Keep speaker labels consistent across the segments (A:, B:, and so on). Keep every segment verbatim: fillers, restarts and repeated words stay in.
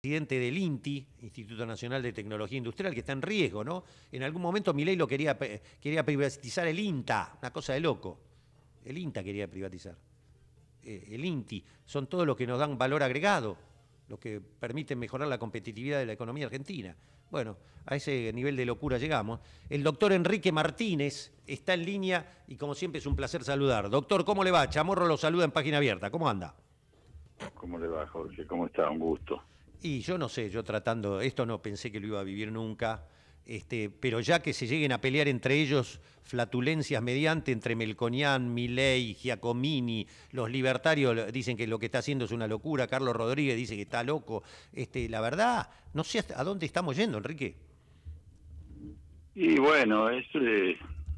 A: presidente del INTI, Instituto Nacional de Tecnología Industrial, que está en riesgo, ¿no? En algún momento Milei lo quería, quería privatizar el INTA, una cosa de loco. El INTA quería privatizar. Eh, el INTI, son todos los que nos dan valor agregado, los que permiten mejorar la competitividad de la economía argentina. Bueno, a ese nivel de locura llegamos. El doctor Enrique Martínez está en línea y como siempre es un placer saludar. Doctor, ¿cómo le va? Chamorro lo saluda en Página Abierta. ¿Cómo anda?
B: ¿Cómo le va, Jorge? ¿Cómo está? Un gusto.
A: Y yo no sé, yo tratando, esto no pensé que lo iba a vivir nunca, este, pero ya que se lleguen a pelear entre ellos flatulencias mediante, entre Melconian, Milei, Giacomini, los libertarios dicen que lo que está haciendo es una locura, Carlos Rodríguez dice que está loco, este, la verdad, no sé hasta a dónde estamos yendo, Enrique.
B: Y bueno, es, eh,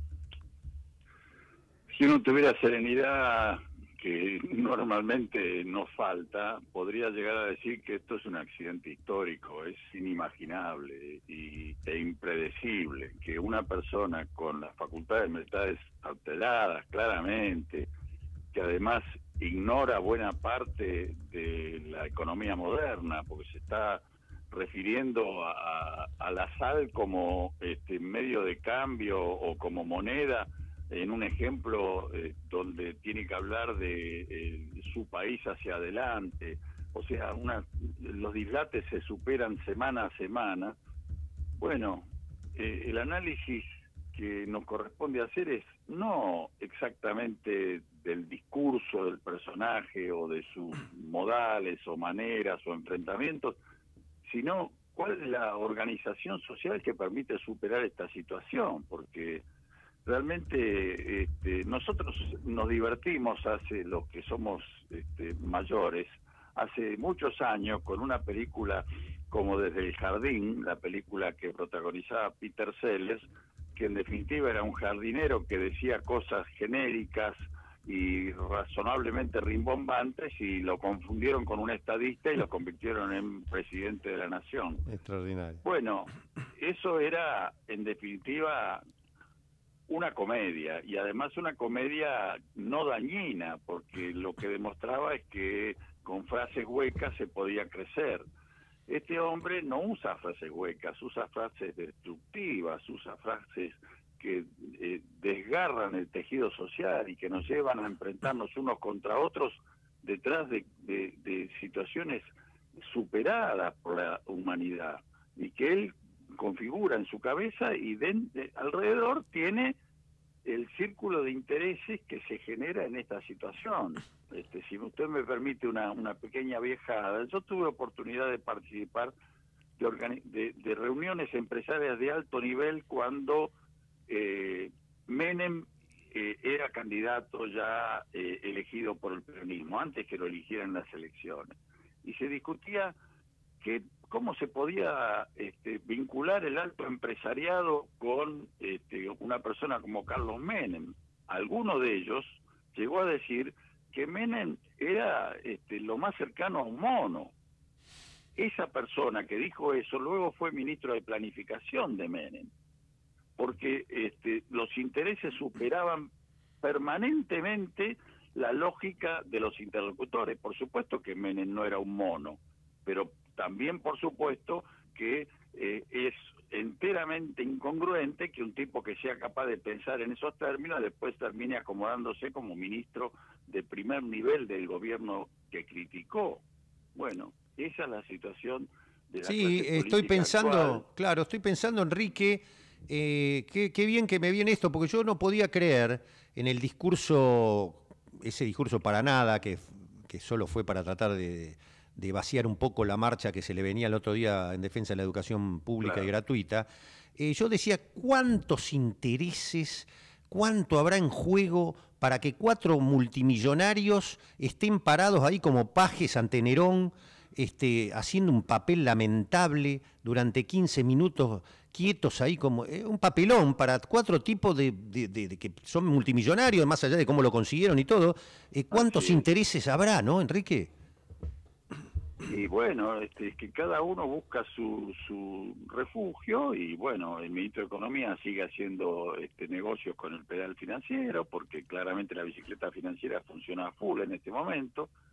B: si uno tuviera serenidad, que normalmente no falta, podría llegar a decir que esto es un accidente histórico, es inimaginable y, e impredecible que una persona con las facultades mentales alteradas claramente, que además ignora buena parte de la economía moderna, porque se está refiriendo a, a la sal como este medio de cambio o como moneda, en un ejemplo eh, donde tiene que hablar de eh, su país hacia adelante. O sea, una, los dislates se superan semana a semana. Bueno, eh, el análisis que nos corresponde hacer es no exactamente del discurso del personaje o de sus modales o maneras o enfrentamientos, sino cuál es la organización social que permite superar esta situación, porque realmente este, nosotros nos divertimos hace los que somos este, mayores, hace muchos años con una película como Desde el Jardín, la película que protagonizaba Peter Sellers, que en definitiva era un jardinero que decía cosas genéricas y razonablemente rimbombantes y lo confundieron con un estadista y lo convirtieron en presidente de la nación.
A: Extraordinario.
B: Bueno, eso era en definitiva una comedia, y además una comedia no dañina, porque lo que demostraba es que con frases huecas se podía crecer. Este hombre no usa frases huecas, usa frases destructivas, usa frases que eh, desgarran el tejido social y que nos llevan a enfrentarnos unos contra otros detrás de, de, de situaciones superadas por la humanidad, y que él configura en su cabeza y de, de, alrededor tiene el círculo de intereses que se genera en esta situación. Este, si usted me permite una, una pequeña viajada, yo tuve oportunidad de participar de, de, de reuniones empresarias de alto nivel cuando eh, Menem eh, era candidato ya eh, elegido por el peronismo, antes que lo eligieran las elecciones. Y se discutía que cómo se podía este, vincular el alto empresariado con este, una persona como Carlos Menem. Alguno de ellos llegó a decir que Menem era este, lo más cercano a un mono. Esa persona que dijo eso luego fue ministro de Planificación de Menem, porque este, los intereses superaban permanentemente la lógica de los interlocutores. Por supuesto que Menem no era un mono, pero también, por supuesto, que eh, es enteramente incongruente que un tipo que sea capaz de pensar en esos términos después termine acomodándose como ministro de primer nivel del gobierno que criticó. Bueno, esa es la situación de la
A: Sí,
B: clase
A: estoy
B: política
A: pensando,
B: actual.
A: claro, estoy pensando, Enrique, eh, qué, qué bien que me viene esto, porque yo no podía creer en el discurso, ese discurso para nada, que, que solo fue para tratar de, de vaciar un poco la marcha que se le venía el otro día en defensa de la educación pública y
B: Claro.
A: gratuita. Eh, yo decía, ¿cuántos intereses, cuánto habrá en juego para que cuatro multimillonarios estén parados ahí como pajes ante Nerón, este, haciendo un papel lamentable durante quince minutos, quietos ahí como eh, un papelón para cuatro tipos de, de, de, de que son multimillonarios, más allá de cómo lo consiguieron y todo? Eh, ¿Cuántos
B: Así es.
A: intereses habrá, no, Enrique?
B: Y bueno, este, es que cada uno busca su, su refugio, y bueno, el ministro de Economía sigue haciendo este, negocios con el pedal financiero, porque claramente la bicicleta financiera funciona a full en este momento.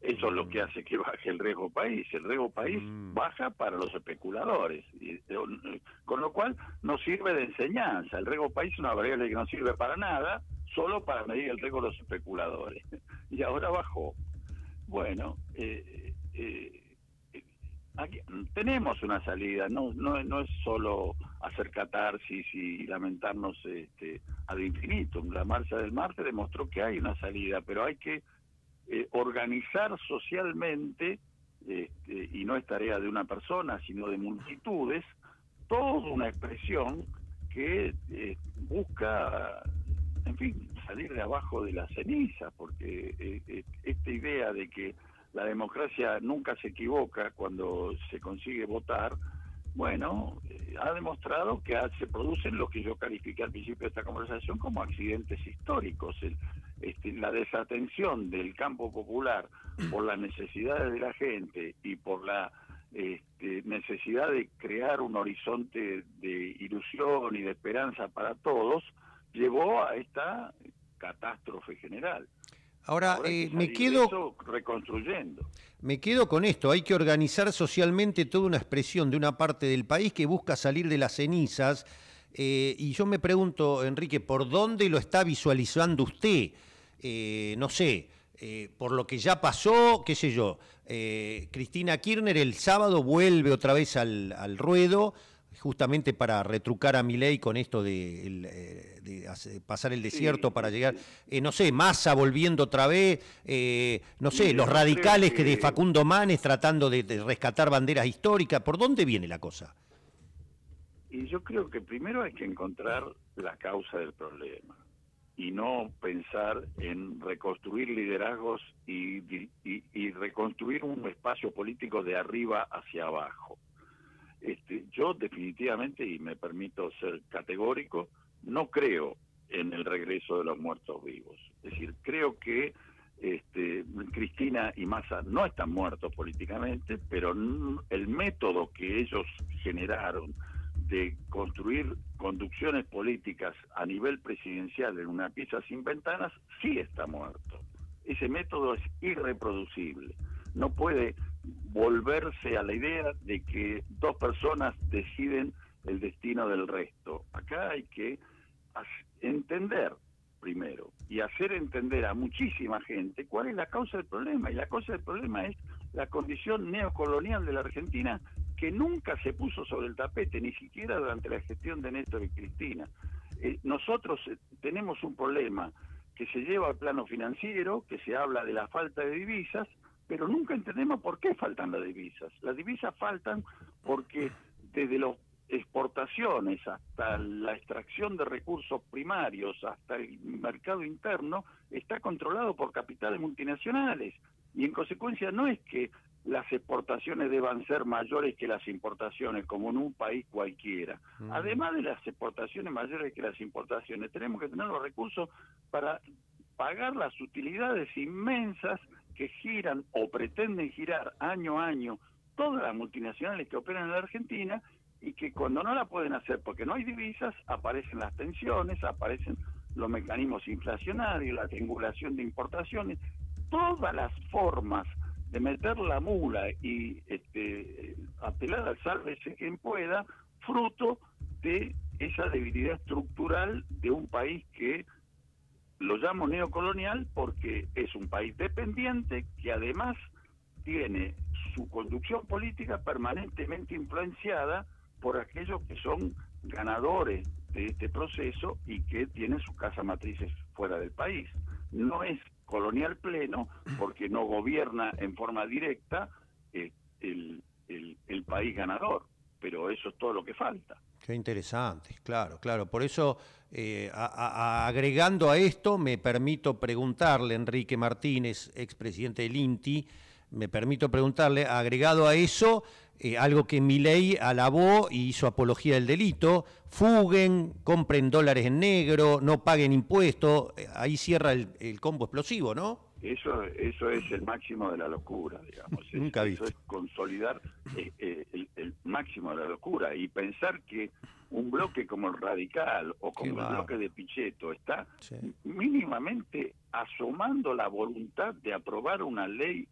B: Eso es lo que hace que baje el riesgo país. El riesgo país
A: Mm.
B: baja para los especuladores, y, eh, con lo cual no sirve de enseñanza. El riesgo país es una variable que no sirve para nada, solo para medir el riesgo de los especuladores. Y ahora bajó. Bueno, eh, eh, eh, aquí tenemos una salida, no, no, no es solo hacer catarsis y lamentarnos este, ad infinitum. La marcha del martes demostró que hay una salida, pero hay que Eh, organizar socialmente, este, y no es tarea de una persona, sino de multitudes, toda una expresión que eh, busca, en fin, salir de abajo de la ceniza, porque eh, eh, esta idea de que la democracia nunca se equivoca cuando se consigue votar, bueno, eh, ha demostrado que se producen lo que yo califiqué al principio de esta conversación como accidentes históricos. El, este, la desatención del campo popular por las necesidades de la gente y por la este, necesidad de crear un horizonte de ilusión y de esperanza para todos, llevó a esta catástrofe general.
A: Ahora,
B: Ahora hay
A: eh,
B: que
A: me
B: salir de
A: quedo...
B: eso reconstruyendo.
A: Me quedo con esto, hay que organizar socialmente toda una expresión de una parte del país que busca salir de las cenizas, eh, y yo me pregunto, Enrique, ¿por dónde lo está visualizando usted? Eh, no sé, eh, por lo que ya pasó, qué sé yo, eh, Cristina Kirchner el sábado vuelve otra vez al, al ruedo, justamente para retrucar a Milei con esto de, el, eh, de hacer, pasar el desierto
B: Sí,
A: para
B: sí,
A: llegar,
B: sí.
A: eh, no sé, Massa volviendo otra vez, eh, no sé,
B: Mire,
A: los
B: yo
A: radicales
B: creo
A: que... de
B: que-
A: Facundo Manes tratando de, de rescatar banderas históricas, ¿por dónde viene la cosa?
B: Y yo creo que primero hay que encontrar la causa del problema y no pensar en reconstruir liderazgos y, y, y reconstruir un espacio político de arriba hacia abajo. Este, yo definitivamente, y me permito ser categórico, no creo en el regreso de los muertos vivos. Es decir, creo que este, Cristina y Massa no están muertos políticamente, pero el método que ellos generaron de construir conducciones políticas a nivel presidencial en una pieza sin ventanas sí está muerto. Ese método es irreproducible. No puede volverse a la idea de que dos personas deciden el destino del resto. Acá hay que entender primero y hacer entender a muchísima gente cuál es la causa del problema. Y la causa del problema es la condición neocolonial de la Argentina, que nunca se puso sobre el tapete, ni siquiera durante la gestión de Néstor y Cristina. Eh, nosotros eh, tenemos un problema que se lleva al plano financiero, que se habla de la falta de divisas, pero nunca entendemos por qué faltan las divisas. Las divisas faltan porque desde las exportaciones hasta la extracción de recursos primarios, hasta el mercado interno, está controlado por capitales multinacionales. Y en consecuencia no es que las exportaciones deban ser mayores que las importaciones, como en un país cualquiera. Mm. Además de las exportaciones mayores que las importaciones, tenemos que tener los recursos para pagar las utilidades inmensas que giran o pretenden girar año a año todas las multinacionales que operan en la Argentina, y que cuando no la pueden hacer porque no hay divisas, aparecen las tensiones, aparecen los mecanismos inflacionarios, la triangulación de importaciones, todas las formas de meter la mula y este, apelar al sálvese quien pueda, fruto de esa debilidad estructural de un país que lo llamo neocolonial porque es un país dependiente que además tiene su conducción política permanentemente influenciada por aquellos que son ganadores de este proceso y que tienen sus casas matrices fuera del país. No es colonial pleno porque no gobierna en forma directa eh, el, el, el país ganador, pero eso es todo lo que falta.
A: Qué interesante, claro, claro. Por eso, eh, a, a, agregando a esto, me permito preguntarle, Enrique Martínez, expresidente del INTI, me permito preguntarle, agregado a eso, eh, algo que Milei alabó y hizo apología del delito: fuguen, compren dólares en negro, no paguen impuestos. Eh, ahí cierra el, el combo explosivo, ¿no?
B: Eso eso es el máximo de la locura, digamos. Es,
A: Nunca
B: visto.
A: Eso
B: es consolidar eh, eh, el, el máximo de la locura y pensar que un bloque como el Radical o como el bloque de Pichetto está sí. mínimamente asomando la voluntad de aprobar una ley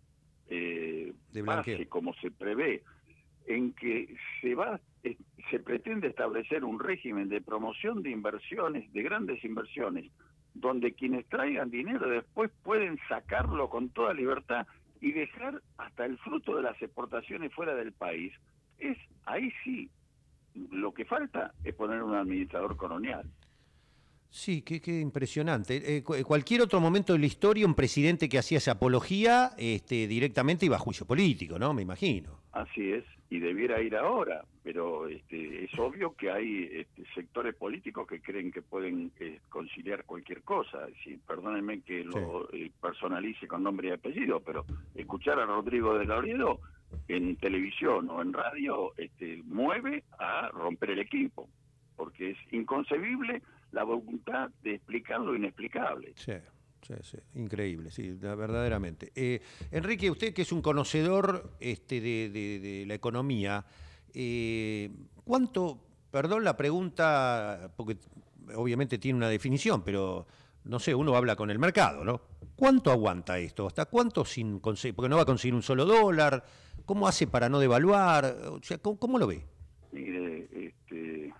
B: eh,
A: De blanqueo.
B: base, como se prevé, en que se va, eh, se pretende establecer un régimen de promoción de inversiones, de grandes inversiones, donde quienes traigan dinero después pueden sacarlo con toda libertad y dejar hasta el fruto de las exportaciones fuera del país, es ahí sí, lo que falta es poner un administrador colonial.
A: Sí, qué, qué impresionante. Eh, cu- cualquier otro momento de la historia, un presidente que hacía esa apología este, directamente iba a juicio político, ¿no? Me imagino.
B: Así es, y debiera ir ahora, pero este, es obvio que hay este, sectores políticos que creen que pueden eh, conciliar cualquier cosa. Sí, perdónenme que
A: Sí.
B: lo eh, personalice con nombre y apellido, pero escuchar a Rodrigo de Lauredo en televisión o en radio este, mueve a romper el equipo, porque es inconcebible la voluntad de explicar lo inexplicable.
A: Sí, sí, sí, increíble, sí, la- verdaderamente. Eh, Enrique, usted que es un conocedor este, de, de- de la economía, eh, ¿cuánto, perdón la pregunta, porque obviamente tiene una definición, pero no sé, uno habla con el mercado, ¿no? ¿Cuánto aguanta esto? ¿Hasta cuánto sin conseguir? Porque no va a conseguir un solo dólar. ¿Cómo hace para no devaluar? O sea, ¿cómo, cómo lo ve?
B: Mire, este,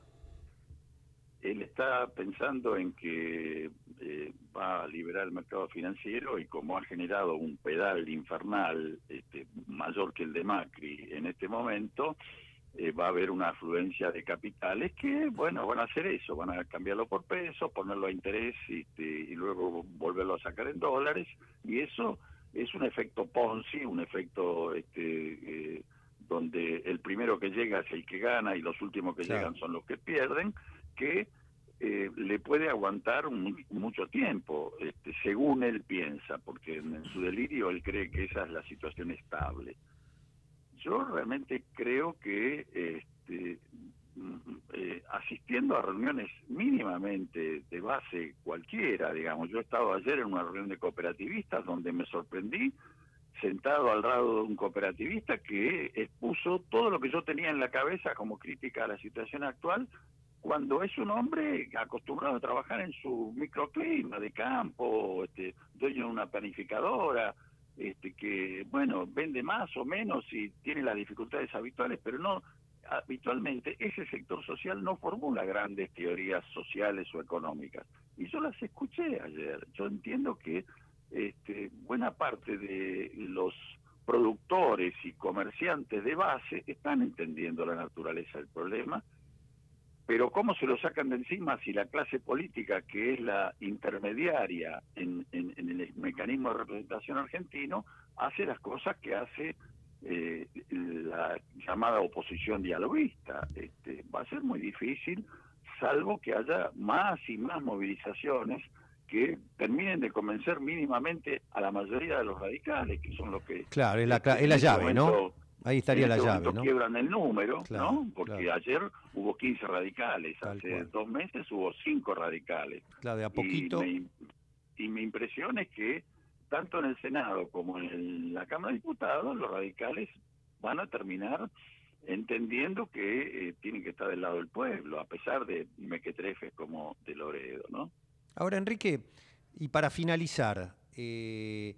B: él está pensando en que eh, va a liberar el mercado financiero y como ha generado un pedal infernal este, mayor que el de Macri en este momento, eh, va a haber una afluencia de capitales que, bueno, van a hacer eso, van a cambiarlo por pesos, ponerlo a interés este, y luego volverlo a sacar en dólares, y eso es un efecto Ponzi, un efecto este, eh, donde el primero que llega es el que gana y los últimos que
A: Claro.
B: llegan son los que pierden, que eh, le puede aguantar un, mucho tiempo, este, según él piensa, porque en, en su delirio él cree que esa es la situación estable. Yo realmente creo que este, eh, asistiendo a reuniones mínimamente de base cualquiera, digamos, yo he estado ayer en una reunión de cooperativistas donde me sorprendí sentado al lado de un cooperativista que expuso todo lo que yo tenía en la cabeza como crítica a la situación actual, cuando es un hombre acostumbrado a trabajar en su microclima de campo, este, dueño de una panificadora, este, que, bueno, vende más o menos y tiene las dificultades habituales, pero no, habitualmente ese sector social no formula grandes teorías sociales o económicas. Y yo las escuché ayer. Yo entiendo que este, buena parte de los productores y comerciantes de base están entendiendo la naturaleza del problema, pero ¿cómo se lo sacan de encima si la clase política, que es la intermediaria en, en, en el mecanismo de representación argentino, hace las cosas que hace eh, la llamada oposición dialoguista? Este, va a ser muy difícil, salvo que haya más y más movilizaciones que terminen de convencer mínimamente a la mayoría de los radicales, que son los que
A: Claro, es la,
B: este,
A: es la
B: en este
A: llave,
B: momento,
A: ¿no? Ahí estaría
B: en
A: la
B: este
A: llave,
B: momento
A: ¿no?
B: quiebran el número,
A: Claro,
B: ¿no? Porque
A: claro.
B: ayer hubo quince radicales,
A: Tal
B: hace
A: cual.
B: dos meses hubo cinco radicales.
A: Claro, de a
B: Y,
A: poquito.
B: me, y mi impresión es que tanto en el Senado como en la Cámara de Diputados, los radicales van a terminar entendiendo que eh, tienen que estar del lado del pueblo, a pesar de mequetrefes como de Loredo, ¿no?
A: Ahora, Enrique, y para finalizar, eh,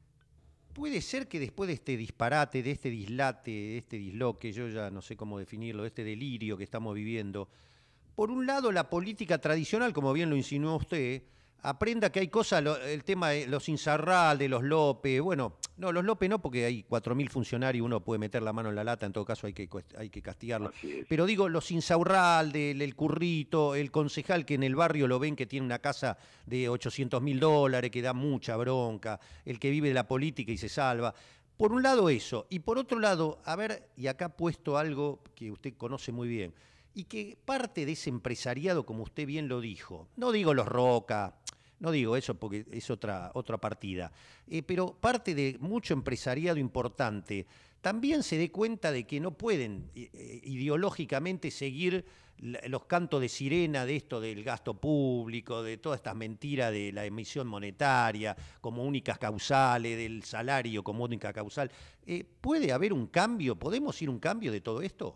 A: ¿puede ser que después de este disparate, de este dislate, de este disloque, yo ya no sé cómo definirlo, de este delirio que estamos viviendo, por un lado la política tradicional, como bien lo insinuó usted, aprenda que hay cosas, lo, el tema de los Insaurralde, los López, bueno, no, los López no, porque hay cuatro mil funcionarios, uno puede meter la mano en la lata, en todo caso hay que, hay que castigarlo.
B: Así es.
A: Pero digo, los Insaurralde, el, el Currito, el concejal que en el barrio lo ven que tiene una casa de ochocientos mil dólares, que da mucha bronca, el que vive de la política y se salva. Por un lado eso, y por otro lado, a ver, y acá puesto algo que usted conoce muy bien, y que parte de ese empresariado, como usted bien lo dijo, no digo los Roca, no digo eso porque es otra, otra partida, eh, pero parte de mucho empresariado importante también se dé cuenta de que no pueden eh, ideológicamente seguir los cantos de sirena de esto del gasto público, de todas estas mentiras de la emisión monetaria como únicas causales, del salario como única causal. Eh, ¿Puede haber un cambio? ¿Podemos ir a un cambio de todo esto?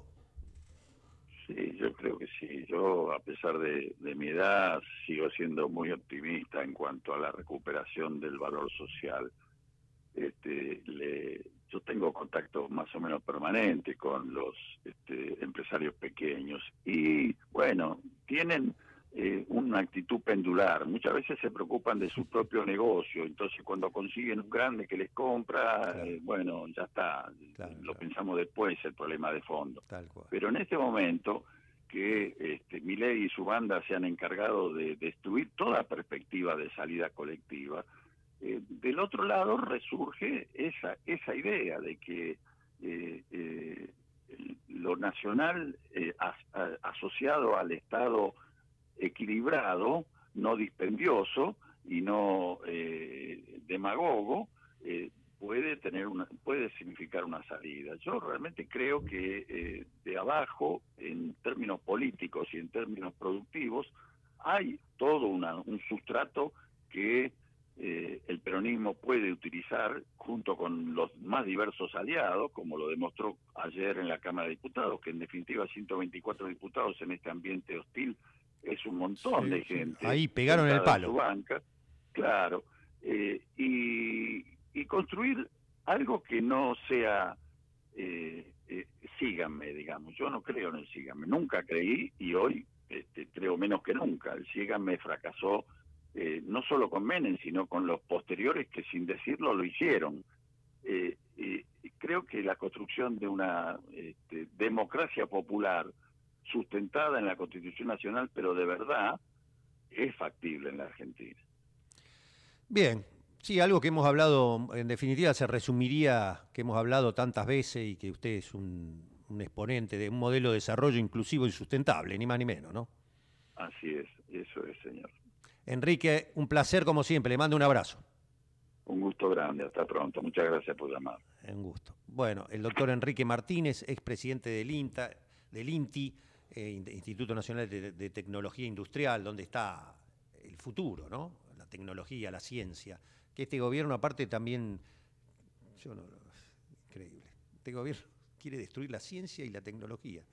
B: Sí, yo creo que sí. Yo, a pesar de, de mi edad, sigo siendo muy optimista en cuanto a la recuperación del valor social. este, le, yo tengo contacto más o menos permanente con los este, empresarios pequeños y bueno, tienen eh, una actitud pendular. Muchas veces se preocupan de su propio negocio, entonces cuando consiguen un grande que les compra,
A: Claro,
B: eh, bueno, ya está,
A: claro,
B: lo
A: claro.
B: pensamos después, el problema de fondo.
A: Tal cual.
B: Pero en este momento que este, Milei y su banda se han encargado de destruir toda perspectiva de salida colectiva, eh, del otro lado resurge esa, esa idea de que eh, eh, lo nacional eh, as, a, asociado al Estado equilibrado, no dispendioso y no eh, demagogo, eh, puede tener una, puede significar una salida. Yo realmente creo que eh, de abajo, en términos políticos y en términos productivos, hay todo una, un sustrato que eh, el peronismo puede utilizar junto con los más diversos aliados, como lo demostró ayer en la Cámara de Diputados, que en definitiva ciento veinticuatro diputados en este ambiente hostil es un montón
A: Sí,
B: de
A: sí.
B: gente
A: Ahí pegaron el
B: sentada en su
A: palo.
B: banca, claro, eh, y, y construir algo que no sea eh, eh, síganme, digamos. Yo no creo en el síganme, nunca creí y hoy este, creo menos que nunca. El síganme fracasó eh, no solo con Menem, sino con los posteriores que sin decirlo lo hicieron. Eh, eh, creo que la construcción de una este, democracia popular sustentada en la Constitución Nacional, pero de verdad, es factible en la Argentina.
A: Bien, sí, algo que hemos hablado, en definitiva se resumiría, que hemos hablado tantas veces y que usted es un, un exponente de un modelo de desarrollo inclusivo y sustentable, ni más ni menos, ¿no?
B: Así es, eso es, señor.
A: Enrique, un placer como siempre, le mando un abrazo.
B: Un gusto grande, hasta pronto. Muchas gracias por llamar.
A: Un gusto. Bueno, el doctor Enrique Martínez, expresidente del INTA, del INTI, eh, Instituto Nacional de, de Tecnología Industrial, donde está el futuro, ¿no? La tecnología, la ciencia. Que este gobierno, aparte, también. Yo no, increíble. Este gobierno quiere destruir la ciencia y la tecnología.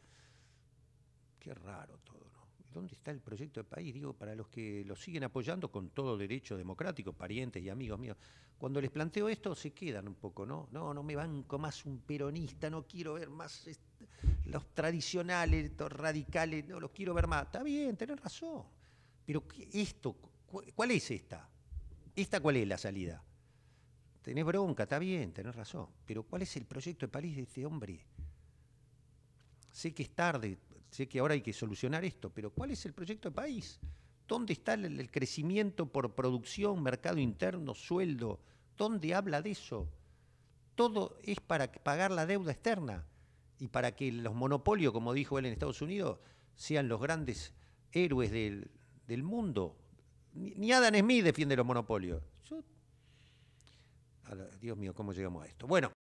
A: Qué raro todo, ¿no? ¿Dónde está el proyecto de país? Digo, para los que lo siguen apoyando con todo derecho democrático, parientes y amigos míos. Cuando les planteo esto, se quedan un poco, ¿no? No, no me banco más un peronista, no quiero ver más est- los tradicionales, los radicales, no los quiero ver más. Está bien, tenés razón. Pero ¿qué, esto, cu- ¿cuál es esta? ¿Esta cuál es la salida? Tenés bronca, está bien, tenés razón. Pero ¿cuál es el proyecto de país de este hombre? Sé que es tarde, sé que ahora hay que solucionar esto, pero ¿cuál es el proyecto de país? ¿Dónde está el, el crecimiento por producción, mercado interno, sueldo? ¿Dónde habla de eso? Todo es para pagar la deuda externa y para que los monopolios, como dijo él en Estados Unidos, sean los grandes héroes del, del mundo. Ni, ni Adam Smith defiende los monopolios. Yo, Dios mío, ¿cómo llegamos a esto? Bueno.